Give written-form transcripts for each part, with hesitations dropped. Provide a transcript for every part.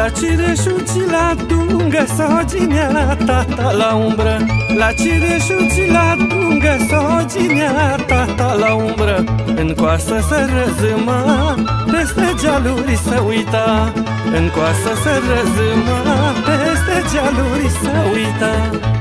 La cireșuci la dungă s-o ginea tata la umbră. La cireșuci la dungă s-o ginea tata la umbră. În coasă să răzâma, peste gealuri să uita. În coasă să răzâma, peste gealuri să uita.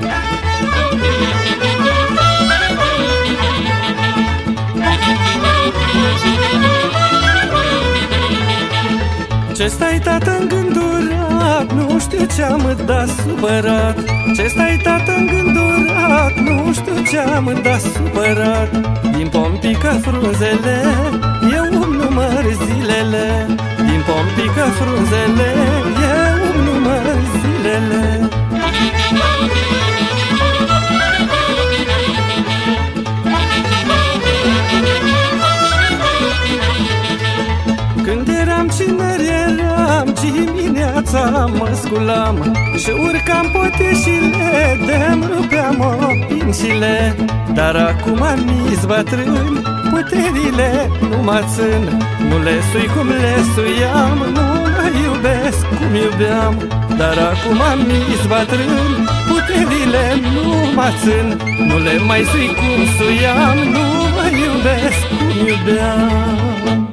Ce stai, tată, îngândurat? Nu știu ce-am dat supărat. Ce stai, tată, îngândurat? Nu știu ce-am dat supărat. Din pom pică frunzele, eu îmi număr zilele. Din pom pică frunzele, eu îmi număr zilele. Când eram cineri eram, dimineața mă sculam și urcam poteșile, de-mi rupeam opinșile. Dar acum am-i bătrân, puterile nu mă țin. Nu le sui cum le suiam, nu mă iubesc cum iubeam. Dar acum am-i bătrân, puterile nu mă țin. Nu le mai sui cum suiam, nu mă iubesc cum iubeam.